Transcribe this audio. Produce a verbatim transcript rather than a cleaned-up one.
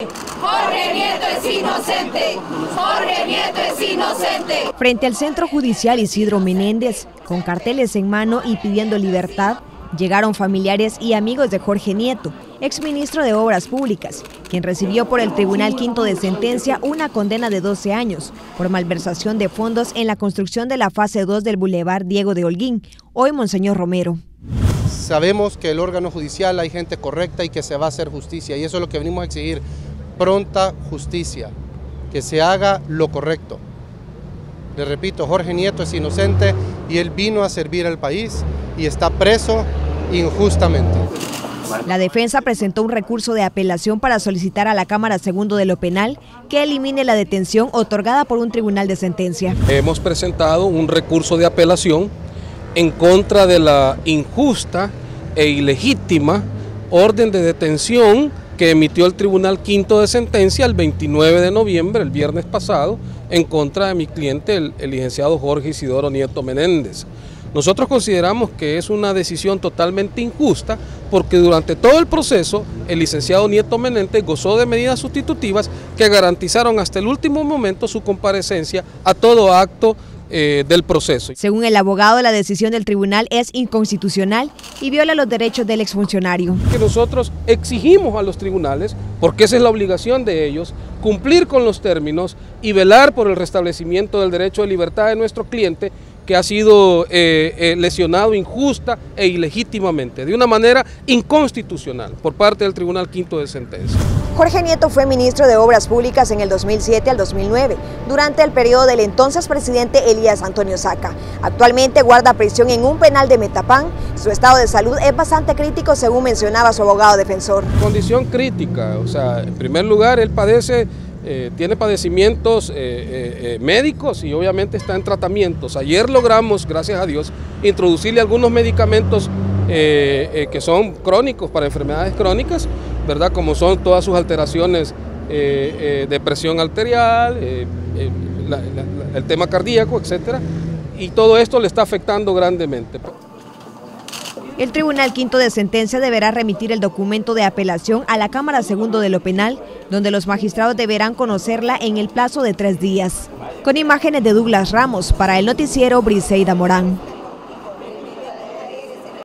Jorge Nieto es inocente. Jorge Nieto es inocente. Frente al Centro Judicial Isidro Menéndez, con carteles en mano y pidiendo libertad, llegaron familiares y amigos de Jorge Nieto, exministro de Obras Públicas, quien recibió por el Tribunal Quinto de Sentencia una condena de doce años por malversación de fondos en la construcción de la fase dos del Boulevard Diego de Holguín, hoy Monseñor Romero. Sabemos que el órgano judicial hay gente correcta y que se va a hacer justicia, y eso es lo que venimos a exigir, pronta justicia, que se haga lo correcto. Le repito, Jorge Nieto es inocente y él vino a servir al país y está preso injustamente. La defensa presentó un recurso de apelación para solicitar a la Cámara Segundo de lo Penal que elimine la detención otorgada por un tribunal de sentencia. Hemos presentado un recurso de apelación en contra de la injusta e ilegítima orden de detención que emitió el Tribunal Quinto de Sentencia el veintinueve de noviembre, el viernes pasado, en contra de mi cliente, el, el licenciado Jorge Isidoro Nieto Menéndez. Nosotros consideramos que es una decisión totalmente injusta porque durante todo el proceso el licenciado Nieto Menéndez gozó de medidas sustitutivas que garantizaron hasta el último momento su comparecencia a todo acto eh, del proceso. Según el abogado, la decisión del tribunal es inconstitucional y viola los derechos del exfuncionario. Que nosotros exigimos a los tribunales, porque esa es la obligación de ellos, cumplir con los términos y velar por el restablecimiento del derecho de libertad de nuestro cliente, que ha sido eh, eh, lesionado injusta e ilegítimamente, de una manera inconstitucional, por parte del Tribunal Quinto de Sentencia. Jorge Nieto fue ministro de Obras Públicas en el dos mil siete al dos mil nueve, durante el periodo del entonces presidente Elías Antonio Saca. Actualmente guarda prisión en un penal de Metapán. Su estado de salud es bastante crítico, según mencionaba su abogado defensor. Condición crítica, o sea, en primer lugar, él padece... Eh, tiene padecimientos eh, eh, eh, médicos y obviamente está en tratamientos. Ayer logramos, gracias a Dios, introducirle algunos medicamentos eh, eh, que son crónicos, para enfermedades crónicas, ¿verdad? Como son todas sus alteraciones eh, eh, de presión arterial, eh, eh, la, la, el tema cardíaco, etcétera. Y todo esto le está afectando grandemente. El Tribunal Quinto de Sentencia deberá remitir el documento de apelación a la Cámara Segundo de lo Penal, donde los magistrados deberán conocerla en el plazo de tres días. Con imágenes de Douglas Ramos, para el noticiero Briseida Morán.